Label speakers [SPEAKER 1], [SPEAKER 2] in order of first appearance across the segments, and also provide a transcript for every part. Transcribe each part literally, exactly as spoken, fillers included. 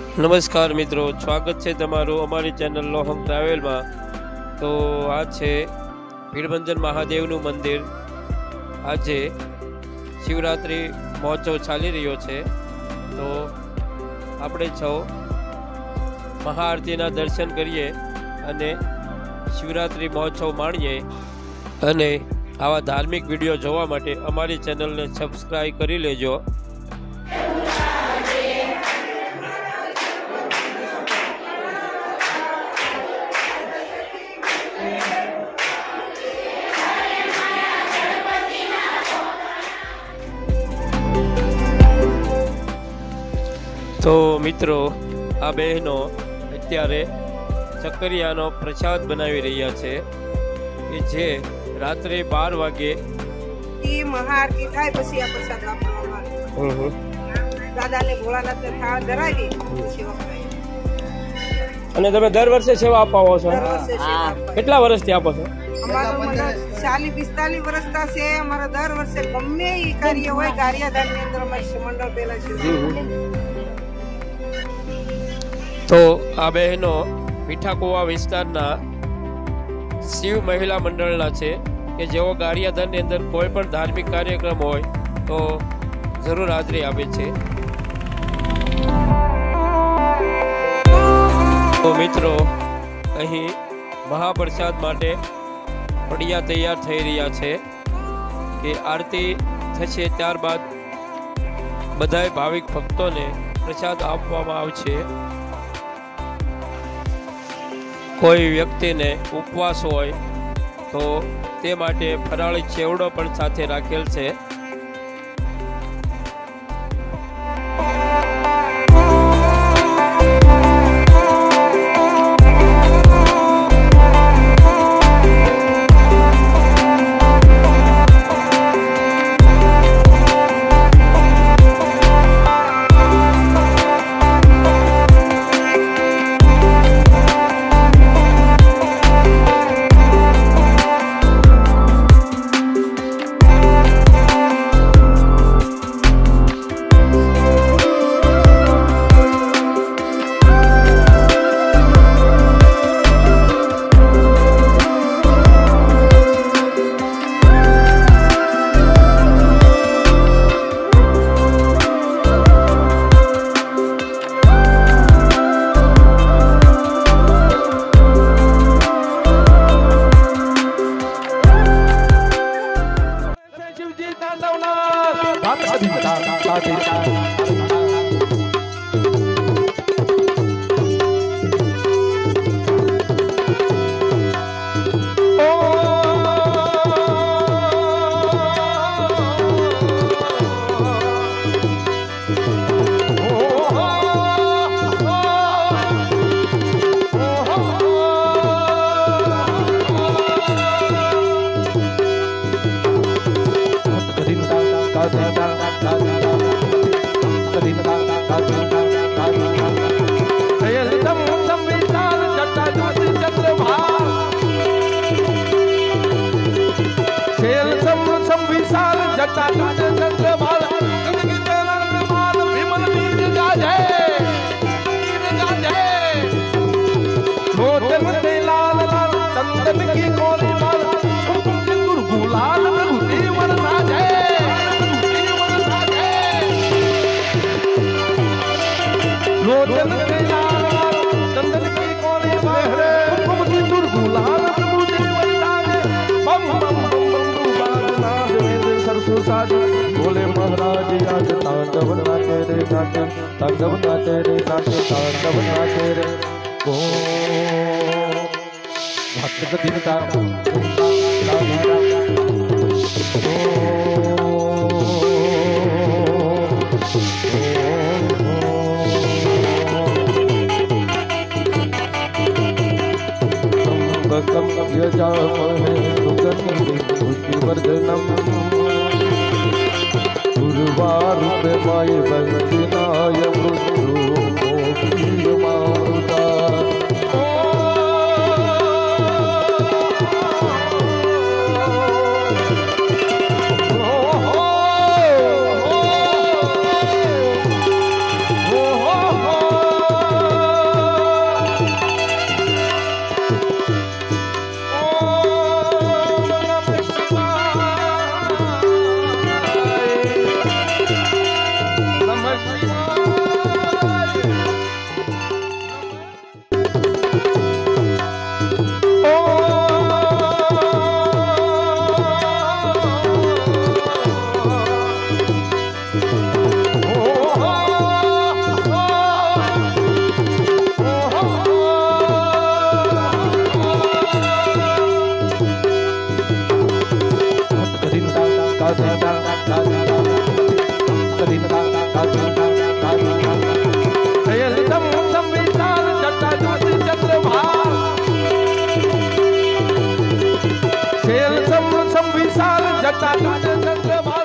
[SPEAKER 1] नमस्कार मित्रों, स्वागत है तमारू अमारी चैनल लोहम ट्रावेल में। तो आज है भीड़भंजन महादेव मंदिर। आज शिवरात्रि महोत्सव चाली रह्यो छे। तो आपणे छो महाआरती दर्शन करिए अने शिवरात्रि महोत्सव माणीए अने आवा धार्मिक विडियो जोवा माटे अमारी चैनल ने सब्सक्राइब करी लेजो। तो मित्रों, आ बहनों अत्यारे चकरियानो प्रसाद बनावी रह्या छे के जे रात्रे बार वागे
[SPEAKER 2] ई महाआरती थाय पछी आ प्रसाद आपवामां आवे। दादाने भोळानाथने थाळ धरावी पछी वपराय।
[SPEAKER 1] अने તમે દર વર્ષે સેવા આપો છો?
[SPEAKER 2] દર વર્ષે સેવા।
[SPEAKER 1] કેટલા વર્ષથી આપો છો?
[SPEAKER 2] અમારો મને ચાલીસ પિસ્તાલીસ વર્ષ છે। અમારો દર વર્ષે ગમે ઈ કાર્ય હોય ગારિયાધારની અંદર અમારી મંડળ પેલા છે।
[SPEAKER 1] तो आ बहनों मीठाकुवा विस्तारना शिव महिला मंडलना छे के जेओ गारियाधन ની અંદર કોઈ પણ ધાર્મિક કાર્યક્રમ હોય તો જરૂર હાજરી આપે છે। તો મિત્રો, અહીં મહાપ્રસાદ માટે પડિયા તૈયાર થઈ રહ્યા છે કે આરતી થશે ત્યારબાદ બધાય ભાવિક ભક્તોને પ્રસાદ આપવામાં આવશે। कोई व्यक्ति ने उपवास होय तो ते माटे फराળી चेवड़ो पण साथे राखेल छे।
[SPEAKER 3] बोले महाराज आज तांडव नाचे रे नाचे तांडव नाचे रे नाचे तांडव नाचे रे ओ भक्त दिन का कम यजामहे सुगंधि वर्धनम गुरुवारूपे माय वंदनाय मृत्यु मारुता। साधु ने संग भाल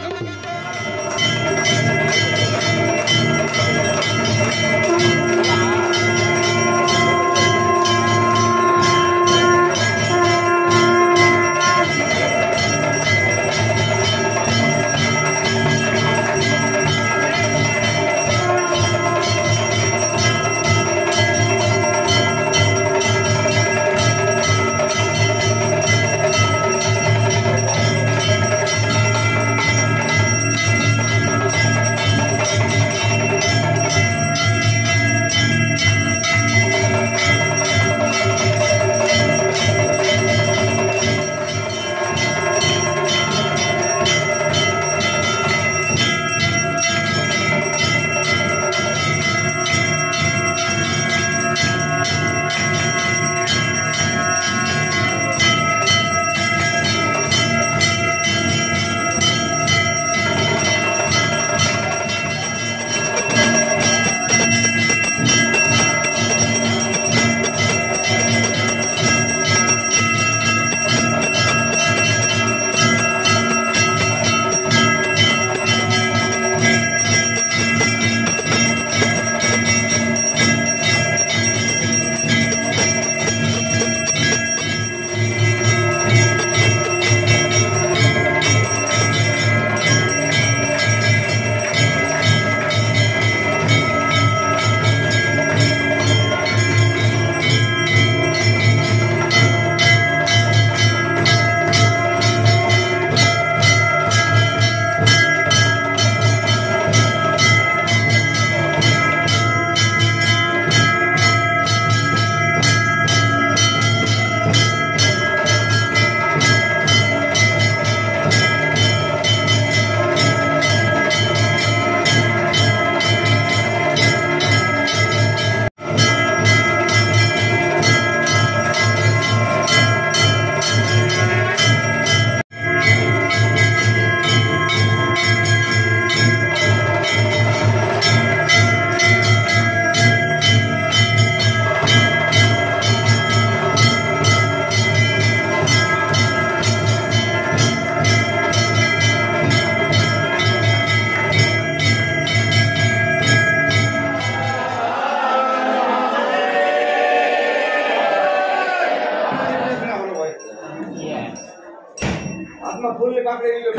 [SPEAKER 4] फूल काकड़े लो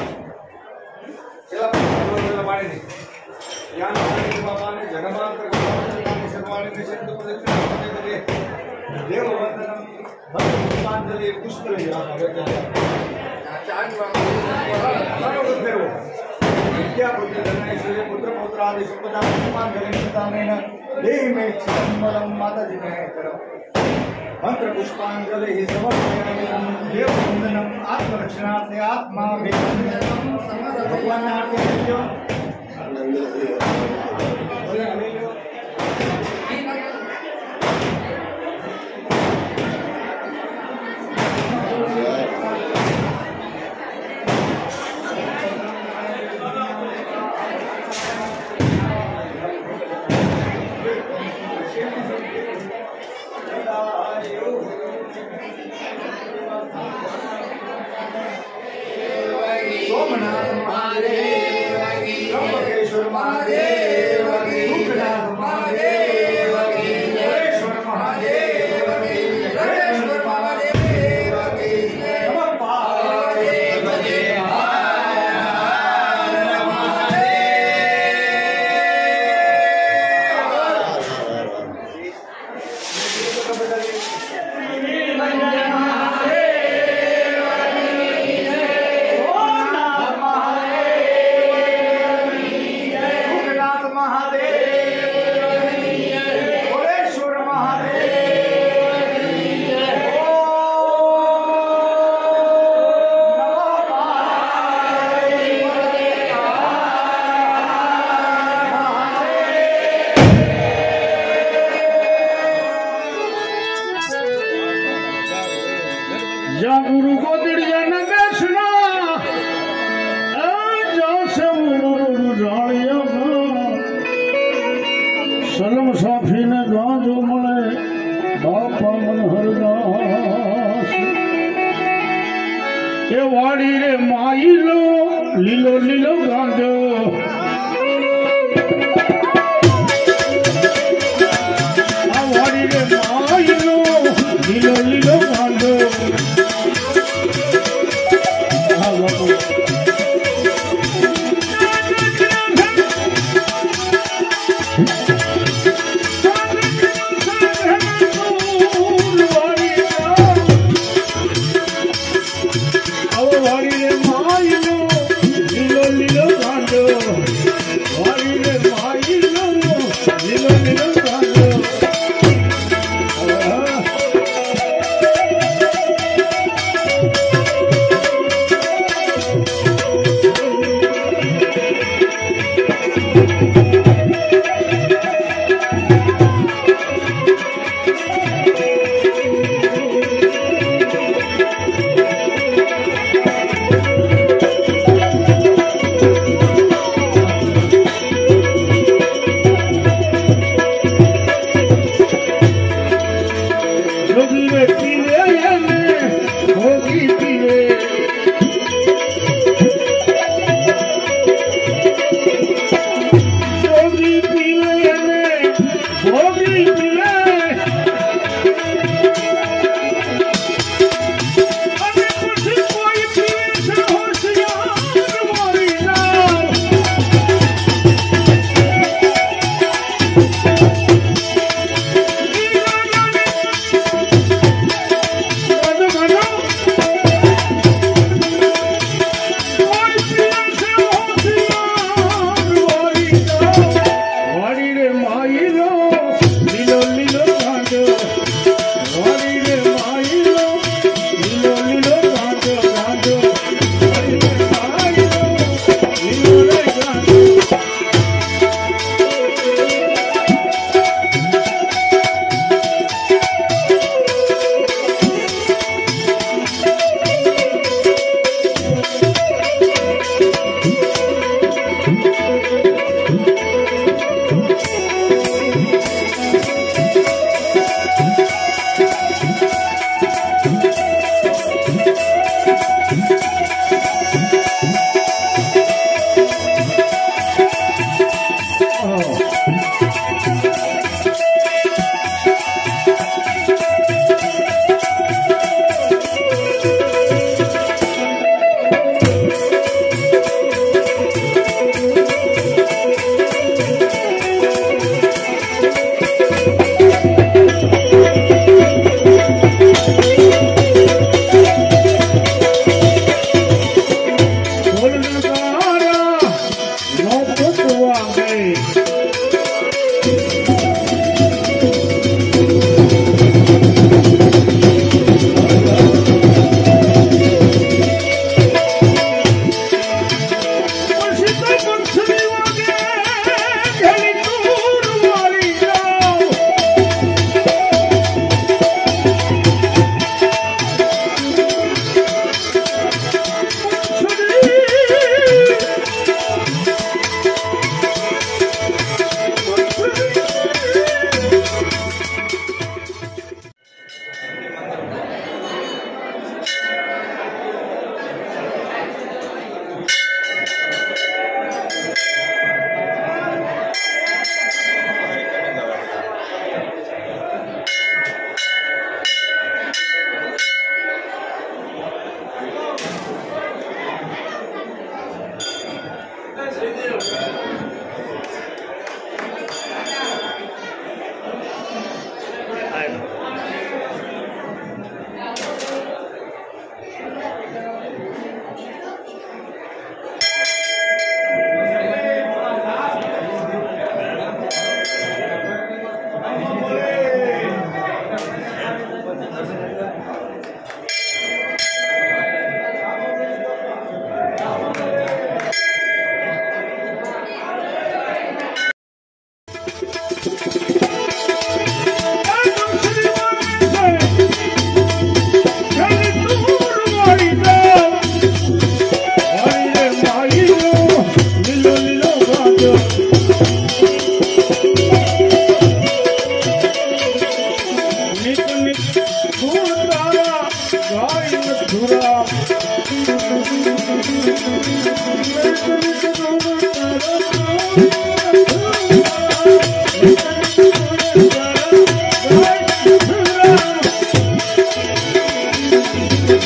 [SPEAKER 4] चला चला मारे नहीं यान हमारे बाबा ने जगमान कर के सर्वाणी ने शब्द प्रदक्षिण करने के लिए देव वंदनम भक्त पुष्पांजलि पुष्प ले आप आगे चले आचार्य बाबा फेरो विद्या बुद्धि धन ऐश्वर्य पुत्र पौत्र आदि संपदा पुष्पांजलि प्रदानेन देहि में क्षमलम माता जी ने करो मंत्र पुष्पांजलि ही समर्पयामि देव वंदनम आत्मरक्षणार्थे आत्मा भगवान आरती करियो सोमनाथ महादेव त्र्यंबकेश्वर महादेव सुखनाथ महादेव सुरेश्वर महादेव सुरेश्वर महादेव नमः पार्वती
[SPEAKER 5] या गुरु को दिड़िया न बेचना जो से उड़ू जालिया सलम साफी ने गांजो मले बापा मन हरदास એ વાડી રે માઈલો લીલો લીલો ગાંજો આ વાડી રે માઈલો લીલો લીલો ગાંજો હા બાપુ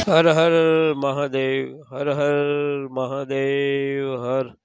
[SPEAKER 1] हर हर महादेव, हर हर महादेव, हर